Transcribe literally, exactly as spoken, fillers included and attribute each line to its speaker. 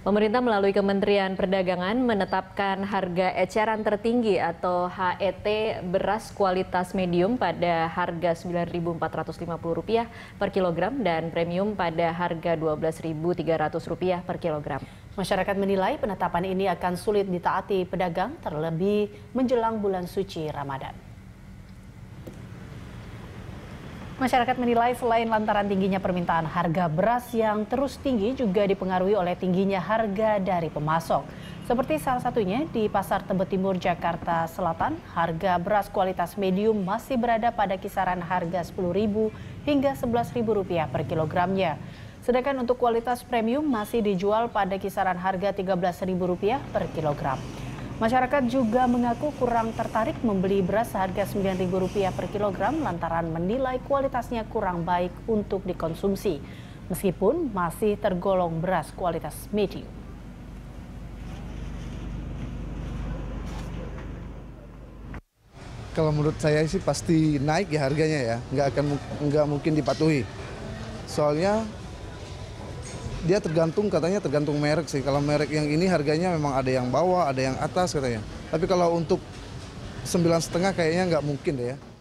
Speaker 1: Pemerintah melalui Kementerian Perdagangan menetapkan harga eceran tertinggi atau H E T beras kualitas medium pada harga sembilan ribu empat ratus lima puluh rupiah per kilogram dan premium pada harga dua belas ribu tiga ratus rupiah per kilogram.
Speaker 2: Masyarakat menilai penetapan ini akan sulit ditaati pedagang terlebih menjelang bulan suci Ramadan. Masyarakat menilai selain lantaran tingginya permintaan harga beras yang terus tinggi juga dipengaruhi oleh tingginya harga dari pemasok. Seperti salah satunya di Pasar Tebet Timur, Jakarta Selatan, harga beras kualitas medium masih berada pada kisaran harga sepuluh ribu hingga sebelas ribu rupiah per kilogramnya. Sedangkan untuk kualitas premium masih dijual pada kisaran harga tiga belas ribu rupiah per kilogram. Masyarakat juga mengaku kurang tertarik membeli beras seharga sembilan ribu rupiah per kilogram lantaran menilai kualitasnya kurang baik untuk dikonsumsi, meskipun masih tergolong beras kualitas medium.
Speaker 3: Kalau menurut saya sih pasti naik ya harganya ya, nggak akan nggak mungkin dipatuhi. Soalnya dia tergantung, katanya tergantung merek sih. Kalau merek yang ini harganya memang ada yang bawah, ada yang atas katanya. Tapi kalau untuk sembilan setengah kayaknya nggak mungkin deh ya.